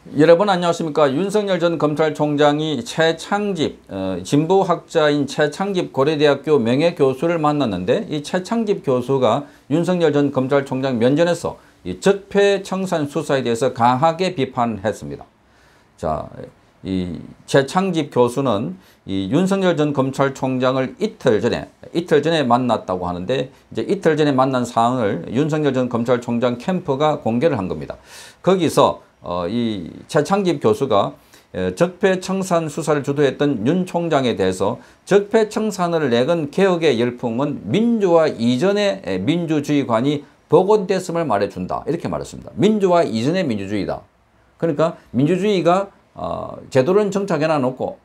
여러분 안녕하십니까. 윤석열 전 검찰총장이 최창집 진보학자인 최창집 고려대학교 명예교수를 만났는데, 이 최창집 교수가 윤석열 전 검찰총장 면전에서 이 적폐청산 수사에 대해서 강하게 비판했습니다. 자, 이 최창집 교수는 이 윤석열 전 검찰총장을 이틀 전에 만났다고 하는데, 이제 이틀 전에 만난 사항을 윤석열 전 검찰총장 캠프가 공개를 한 겁니다. 거기서 이 최창집 교수가 적폐청산 수사를 주도했던 윤 총장에 대해서 적폐청산을 내건 개혁의 열풍은 민주화 이전의 민주주의관이 복원됐음을 말해준다, 이렇게 말했습니다. 민주화 이전의 민주주의다. 그러니까 민주주의가 제도는 정착해 놔놓고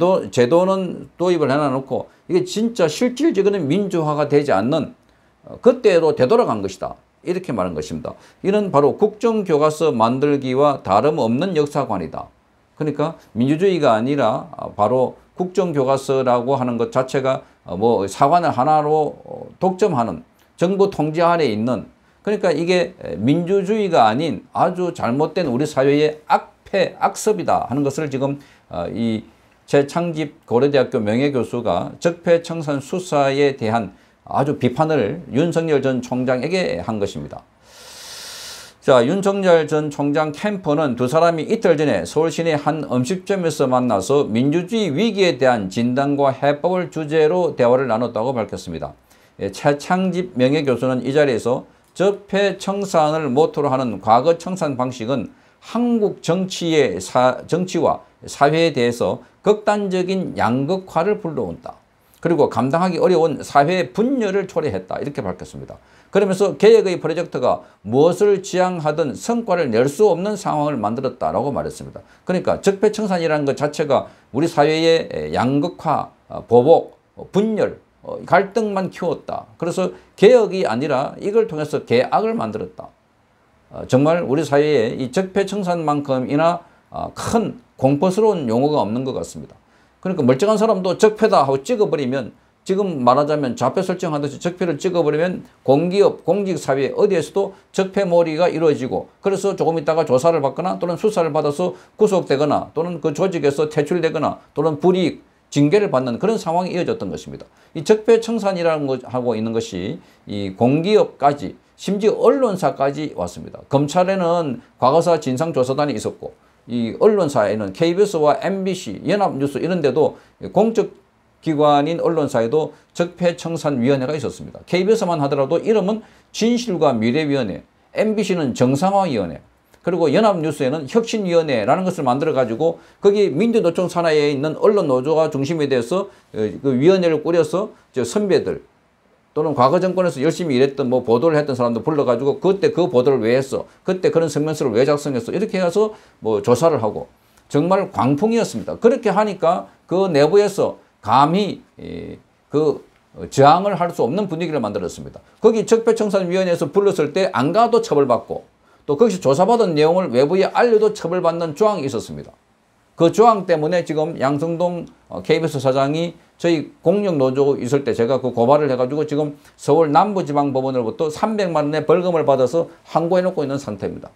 제도는 도입을 해 놔놓고 이게 진짜 실질적인 민주화가 되지 않는 그때로 되돌아간 것이다, 이렇게 말한 것입니다. 이는 바로 국정교과서 만들기와 다름없는 역사관이다. 그러니까 민주주의가 아니라 바로 국정교과서라고 하는 것 자체가 뭐 사관을 하나로 독점하는 정부 통제 아래에 있는, 그러니까 이게 민주주의가 아닌 아주 잘못된 우리 사회의 악습이다 하는 것을 지금 이 최창집 고려대학교 명예교수가 적폐청산 수사에 대한 아주 비판을 윤석열 전 총장에게 한 것입니다. 자, 윤석열 전 총장 캠프는 두 사람이 이틀 전에 서울 시내 한 음식점에서 만나서 민주주의 위기에 대한 진단과 해법을 주제로 대화를 나눴다고 밝혔습니다. 최창집 명예교수는 이 자리에서 적폐청산을 모토로 하는 과거 청산 방식은 한국 정치와 사회에 대해서 극단적인 양극화를 불러온다. 그리고 감당하기 어려운 사회 분열을 초래했다, 이렇게 밝혔습니다. 그러면서 개혁의 프로젝트가 무엇을 지향하든 성과를 낼 수 없는 상황을 만들었다라고 말했습니다. 그러니까 적폐청산이라는 것 자체가 우리 사회의 양극화, 보복, 분열, 갈등만 키웠다. 그래서 개혁이 아니라 이걸 통해서 개악을 만들었다. 정말 우리 사회에 이 적폐청산만큼이나 큰 공포스러운 용어가 없는 것 같습니다. 그러니까 멀쩡한 사람도 적폐다 하고 찍어버리면, 지금 말하자면 좌표 설정하듯이 적폐를 찍어버리면 공기업, 공직사회 어디에서도 적폐몰이가 이루어지고, 그래서 조금 있다가 조사를 받거나 또는 수사를 받아서 구속되거나 또는 그 조직에서 퇴출되거나 또는 불이익, 징계를 받는 그런 상황이 이어졌던 것입니다. 이 적폐청산이라는 것 하고 있는 것이 이 공기업까지, 심지어 언론사까지 왔습니다. 검찰에는 과거사 진상조사단이 있었고, 이 언론사에는 KBS와 MBC, 연합뉴스 이런 데도 공적 기관인 언론사에도 적폐청산위원회가 있었습니다. KBS만 하더라도 이름은 진실과 미래위원회, MBC는 정상화위원회, 그리고 연합뉴스에는 혁신위원회라는 것을 만들어가지고 거기 민주노총 산하에 있는 언론노조가 중심에 대해서 그 위원회를 꾸려서 선배들 또는 과거 정권에서 열심히 일했던 뭐 보도를 했던 사람들 불러가지고 그때 그 보도를 왜 했어? 그때 그런 성명서를 왜 작성했어? 이렇게 해서 뭐 조사를 하고 정말 광풍이었습니다. 그렇게 하니까 그 내부에서 감히 그 저항을 할 수 없는 분위기를 만들었습니다. 거기 적폐청산위원회에서 불렀을 때 안 가도 처벌받고, 또 거기서 조사받은 내용을 외부에 알려도 처벌받는 조항이 있었습니다. 그 조항 때문에 지금 양성동 KBS 사장이 저희 공력노조 있을 때 제가 그 고발을 해가지고 지금 서울 남부지방법원으로부터 300만 원의 벌금을 받아서 항고해놓고 있는 상태입니다.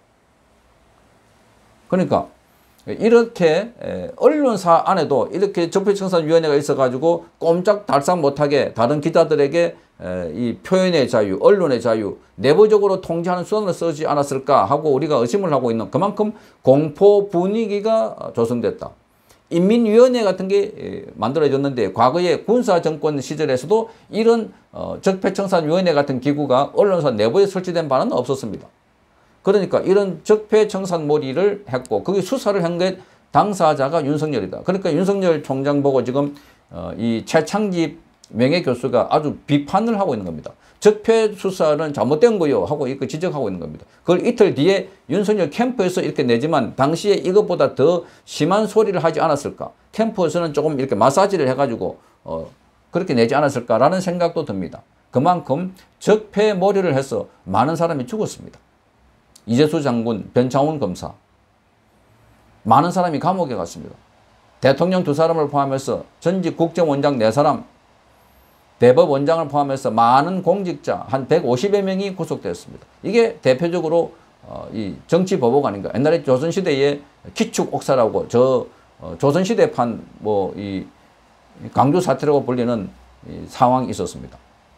그러니까 이렇게 언론사 안에도 이렇게 적폐청산위원회가 있어가지고 꼼짝달싹 못하게 다른 기자들에게 이 표현의 자유, 언론의 자유, 내부적으로 통제하는 수단을 쓰지 않았을까 하고 우리가 의심을 하고 있는, 그만큼 공포 분위기가 조성됐다. 인민위원회 같은 게 만들어졌는데 과거에 군사정권 시절에서도 이런 적폐청산위원회 같은 기구가 언론사 내부에 설치된 바는 없었습니다. 그러니까 이런 적폐청산몰이를 했고 거기 수사를 한 게 당사자가 윤석열이다. 그러니까 윤석열 총장 보고 지금 이 최창집 명예교수가 아주 비판을 하고 있는 겁니다. 적폐 수사는 잘못된 거요 하고 이렇게 지적하고 있는 겁니다. 그걸 이틀 뒤에 윤석열 캠프에서 이렇게 내지만 당시에 이것보다 더 심한 소리를 하지 않았을까. 캠프에서는 조금 이렇게 마사지를 해가지고 그렇게 내지 않았을까라는 생각도 듭니다. 그만큼 적폐몰이를 해서 많은 사람이 죽었습니다. 이재수 장군, 변창훈 검사, 많은 사람이 감옥에 갔습니다. 대통령 2사람을 포함해서 전직 국정원장 4사람, 대법원장을 포함해서 많은 공직자 한 150여 명이 구속되었습니다. 이게 대표적으로 이 정치 보복 아닌가. 옛날에 조선시대에 기축옥사라고 조선시대판 뭐 이 강주 사태라고 불리는 이 상황이 있었습니다.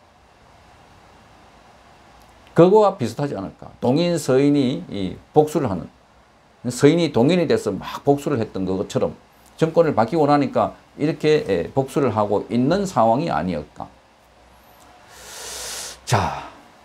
그거와 비슷하지 않을까. 동인 서인이 이 복수를 하는, 서인이 동인이 돼서 막 복수를 했던 것처럼 정권을 바뀌고 나니까 이렇게 복수를 하고 있는 상황이 아니었까. 자,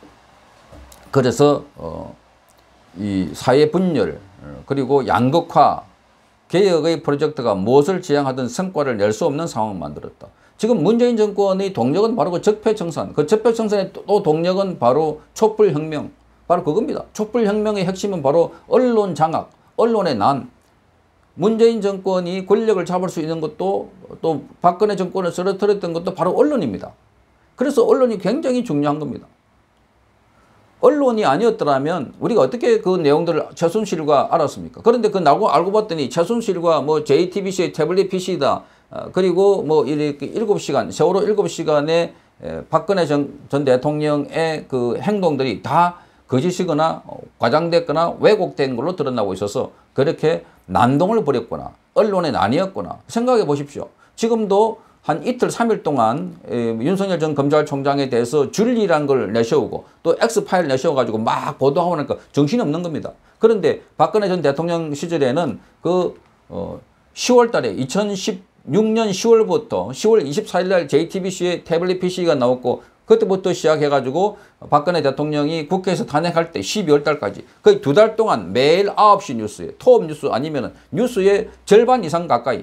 그래서 이 사회 분열 그리고 양극화 개혁의 프로젝트가 무엇을 지향하든 성과를 낼 수 없는 상황을 만들었다. 지금 문재인 정권의 동력은 바로 그 적폐청산, 그 적폐청산의 또 동력은 바로 촛불혁명, 바로 그겁니다. 촛불혁명의 핵심은 바로 언론 장악, 언론의 난. 문재인 정권이 권력을 잡을 수 있는 것도 또 박근혜 정권을 쓰러뜨렸던 것도 바로 언론입니다. 그래서 언론이 굉장히 중요한 겁니다. 언론이 아니었더라면 우리가 어떻게 그 내용들을 최순실과 알았습니까? 그런데 그 알고 봤더니 최순실과 뭐 JTBC의 태블릿 PC다. 그리고 뭐 이렇게 7시간, 세월호 7시간에 박근혜 전 대통령의 그 행동들이 다 거짓이거나 과장됐거나 왜곡된 걸로 드러나고 있어서 그렇게 난동을 부렸거나 언론의 난이었거나 생각해 보십시오. 지금도 한 이틀 3일 동안 윤석열 전 검찰총장에 대해서 줄리라는 걸 내세우고 또 X파일 내세워가지고 막 보도하고 나니까 정신없는 겁니다. 그런데 박근혜 전 대통령 시절에는 그 10월 달에 2016년 10월부터 10월 24일 날 JTBC의 태블릿 PC가 나왔고 그때부터 시작해가지고 박근혜 대통령이 국회에서 탄핵할 때 12월 달까지 거의 2달 동안 매일 9시 뉴스에 토업 뉴스 아니면 뉴스의 절반 이상 가까이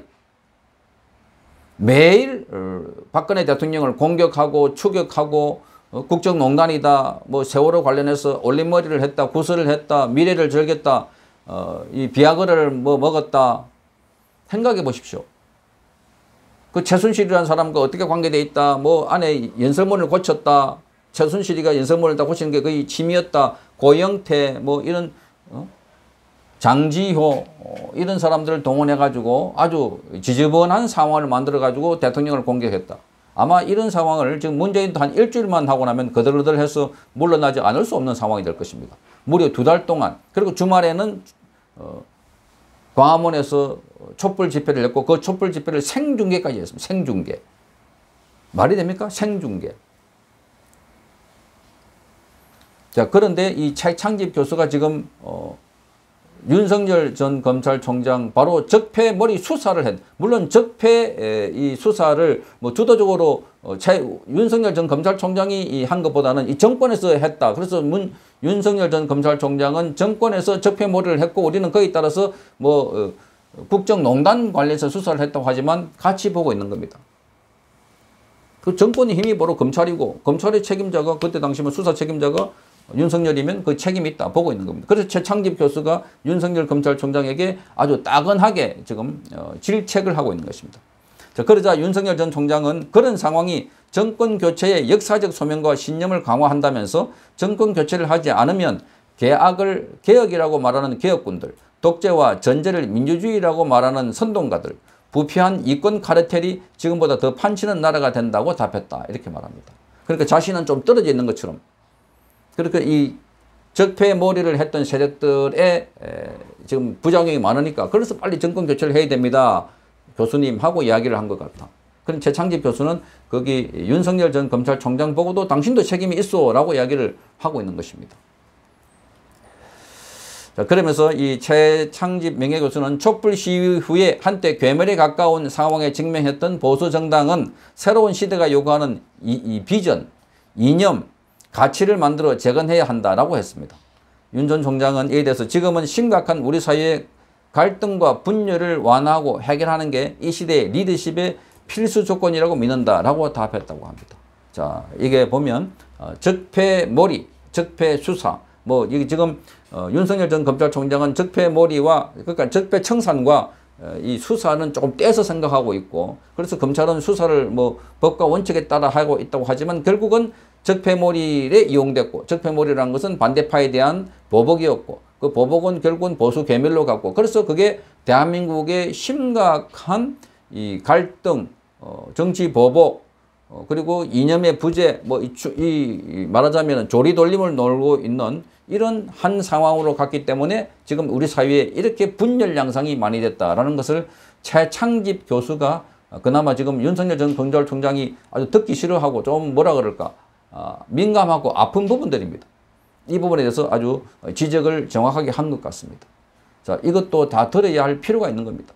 매일 박근혜 대통령을 공격하고 추격하고 국정농단이다, 뭐 세월호 관련해서 올림머리를 했다, 구설을 했다, 미래를 절겠다, 이 비아그라를 뭐 먹었다. 생각해 보십시오. 그 최순실이라는 사람과 어떻게 관계되어 있다, 뭐 안에 연설문을 고쳤다, 최순실이가 연설문을 다 고치는 게 거의 취미였다, 고영태 뭐 이런 장지효 이런 사람들을 동원해가지고 아주 지저분한 상황을 만들어가지고 대통령을 공격했다. 아마 이런 상황을 지금 문재인도 한 일주일만 하고 나면 거들거들해서 물러나지 않을 수 없는 상황이 될 것입니다. 무려 2달 동안. 그리고 주말에는 광화문에서 촛불 집회를 했고 그 촛불 집회를 생중계까지 했습니다. 생중계. 말이 됩니까? 생중계. 자, 그런데 이 최창집 교수가 지금 윤석열 전 검찰총장 바로 적폐머리 수사를 물론 적폐 이 수사를 뭐 주도적으로 윤석열 전 검찰총장이 한 것보다는 이 정권에서 했다. 그래서 윤석열 전 검찰총장은 정권에서 적폐머리를 했고 우리는 거기에 따라서 뭐 국정농단 관련해서 수사를 했다고 하지만 같이 보고 있는 겁니다. 그 정권의 힘이 바로 검찰이고 검찰의 책임자가 그때 당시면 수사 책임자가 윤석열이면 그 책임이 있다 보고 있는 겁니다. 그래서 최창집 교수가 윤석열 검찰총장에게 아주 따근하게 지금 질책을 하고 있는 것입니다. 자, 그러자 윤석열 전 총장은 그런 상황이 정권 교체의 역사적 소명과 신념을 강화한다면서 정권 교체를 하지 않으면 개혁이라고 말하는 개혁군들, 독재와 전제를 민주주의라고 말하는 선동가들, 부패한 이권 카르텔이 지금보다 더 판치는 나라가 된다고 답했다. 이렇게 말합니다. 그러니까 자신은 좀 떨어져 있는 것처럼 그렇게 이 적폐몰이를 했던 세력들의 지금 부작용이 많으니까 그래서 빨리 정권 교체를 해야 됩니다. 교수님 하고 이야기를 한 것 같아. 그럼 최창집 교수는 거기 윤석열 전 검찰총장 보고도 당신도 책임이 있어 라고 이야기를 하고 있는 것입니다. 자, 그러면서 이 최창집 명예교수는 촛불 시위 후에 한때 괴멸에 가까운 상황에 직면했던 보수정당은 새로운 시대가 요구하는 이 비전, 이념, 가치를 만들어 재건해야 한다라고 했습니다. 윤 전 총장은 이에 대해서 지금은 심각한 우리 사회의 갈등과 분열을 완화하고 해결하는 게 이 시대의 리더십의 필수 조건이라고 믿는다라고 답했다고 합니다. 자, 이게 보면 적폐몰이, 적폐수사, 뭐 이게 지금 윤석열 전 검찰총장은 적폐몰이와 그러니까 적폐청산과 이 수사는 조금 떼서 생각하고 있고 그래서 검찰은 수사를 뭐 법과 원칙에 따라 하고 있다고 하지만 결국은 적폐몰이에 이용됐고 적폐몰이라는 것은 반대파에 대한 보복이었고 그 보복은 결국은 보수 괴멸로 갔고 그래서 그게 대한민국의 심각한 이 갈등, 정치 보복, 그리고 이념의 부재, 말하자면 조리돌림을 놀고 있는 이런 한 상황으로 갔기 때문에 지금 우리 사회에 이렇게 분열 양상이 많이 됐다라는 것을 최창집 교수가 그나마 지금 윤석열 전 검찰총장이 아주 듣기 싫어하고 좀 뭐라 그럴까, 민감하고 아픈 부분들입니다. 이 부분에 대해서 아주 지적을 정확하게 한 것 같습니다. 자, 이것도 다 들어야 할 필요가 있는 겁니다.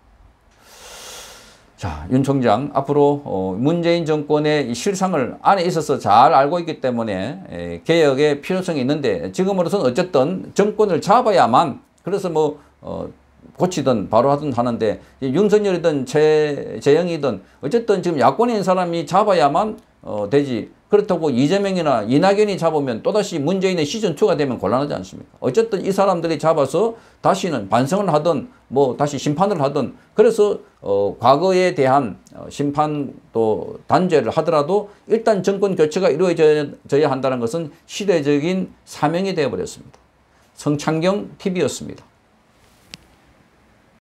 자, 윤 총장 앞으로 문재인 정권의 실상을 안에 있어서 잘 알고 있기 때문에 개혁의 필요성이 있는데 지금으로서는 어쨌든 정권을 잡아야만, 그래서 뭐 고치든 바로 하든 하는데 윤석열이든 최재형이든 어쨌든 지금 야권에 있는 사람이 잡아야만 되지, 그렇다고 이재명이나 이낙연이 잡으면 또다시 문재인의 시즌2가 되면 곤란하지 않습니까? 어쨌든 이 사람들이 잡아서 다시는 반성을 하든 뭐 다시 심판을 하든, 그래서 과거에 대한 심판 또 단죄를 하더라도 일단 정권 교체가 이루어져야 한다는 것은 시대적인 사명이 되어버렸습니다. 성창경 TV였습니다.